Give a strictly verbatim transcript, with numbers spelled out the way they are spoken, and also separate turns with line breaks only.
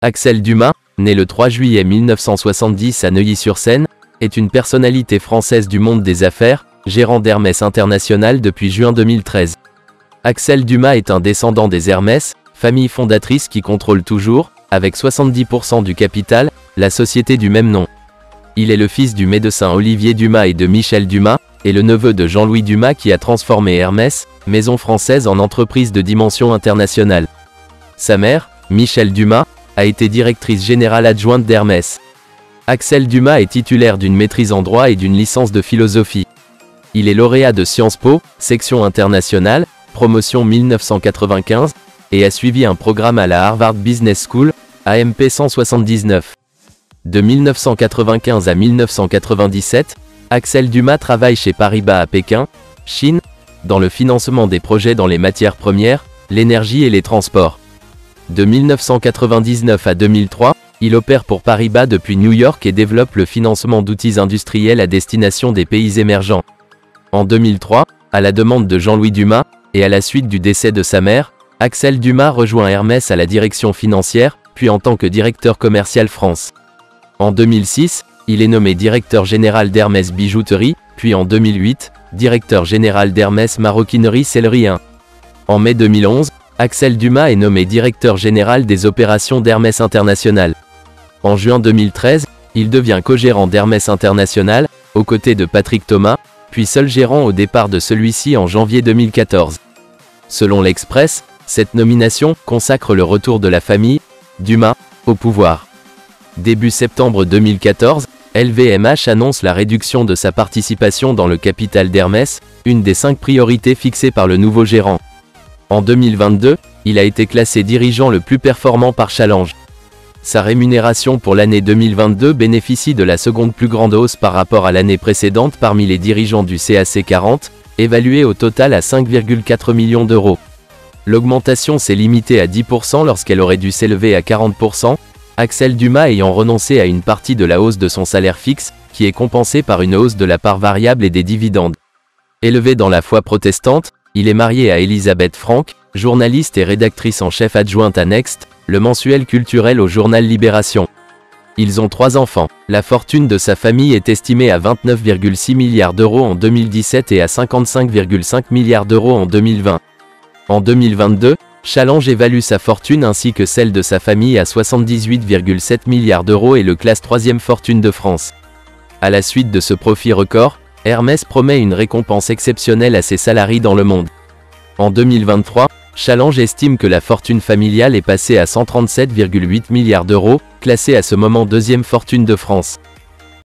Axel Dumas, né le trois juillet mille neuf cent soixante-dix à Neuilly-sur-Seine, est une personnalité française du monde des affaires, gérant d'Hermès International depuis juin deux mille treize. Axel Dumas est un descendant des Hermès, famille fondatrice qui contrôle toujours, avec soixante-dix pour cent du capital, la société du même nom. Il est le fils du médecin Olivier Dumas et de Michel Dumas, et le neveu de Jean-Louis Dumas qui a transformé Hermès, maison française en entreprise de dimension internationale. Sa mère, Michel Dumas, a été directrice générale adjointe d'Hermès. Axel Dumas est titulaire d'une maîtrise en droit et d'une licence de philosophie. Il est lauréat de Sciences Po, section internationale, promotion mille neuf cent quatre-vingt-quinze, et a suivi un programme à la Harvard Business School, A M P cent soixante-dix-neuf. De mille neuf cent quatre-vingt-quinze à mille neuf cent quatre-vingt-dix-sept, Axel Dumas travaille chez Paribas à Pékin, Chine, dans le financement des projets dans les matières premières, l'énergie et les transports. De mille neuf cent quatre-vingt-dix-neuf à deux mille trois, il opère pour Paribas depuis New York et développe le financement d'outils industriels à destination des pays émergents. En deux mille trois, à la demande de Jean-Louis Dumas, et à la suite du décès de sa mère, Axel Dumas rejoint Hermès à la direction financière, puis en tant que directeur commercial France. En deux mille six, il est nommé directeur général d'Hermès Bijouterie, puis en deux mille huit, directeur général d'Hermès Maroquinerie Sellerie un. En mai deux mille onze, Axel Dumas est nommé directeur général des opérations d'Hermès International. En juin deux mille treize, il devient co-gérant d'Hermès International, aux côtés de Patrick Thomas, puis seul gérant au départ de celui-ci en janvier deux mille quatorze. Selon l'Express, cette nomination consacre le retour de la famille Dumas au pouvoir. Début septembre deux mille quatorze, L V M H annonce la réduction de sa participation dans le capital d'Hermès, une des cinq priorités fixées par le nouveau gérant. En deux mille vingt-deux, il a été classé dirigeant le plus performant par Challenge. Sa rémunération pour l'année deux mille vingt-deux bénéficie de la seconde plus grande hausse par rapport à l'année précédente parmi les dirigeants du C A C quarante, évaluée au total à cinq virgule quatre millions d'euros. L'augmentation s'est limitée à dix pour cent lorsqu'elle aurait dû s'élever à quarante pour cent, Axel Dumas ayant renoncé à une partie de la hausse de son salaire fixe, qui est compensée par une hausse de la part variable et des dividendes. Élevé dans la foi protestante, il est marié à Elisabeth Franck, journaliste et rédactrice en chef adjointe à Next, le mensuel culturel au journal Libération. Ils ont trois enfants. La fortune de sa famille est estimée à vingt-neuf virgule six milliards d'euros en deux mille dix-sept et à cinquante-cinq virgule cinq milliards d'euros en deux mille vingt. En deux mille vingt-deux, Challenge évalue sa fortune ainsi que celle de sa famille à soixante-dix-huit virgule sept milliards d'euros et le classe troisième fortune de France. À la suite de ce profit record, Hermès promet une récompense exceptionnelle à ses salariés dans le monde. En deux mille vingt-trois, Challenge estime que la fortune familiale est passée à cent trente-sept virgule huit milliards d'euros, classée à ce moment deuxième fortune de France.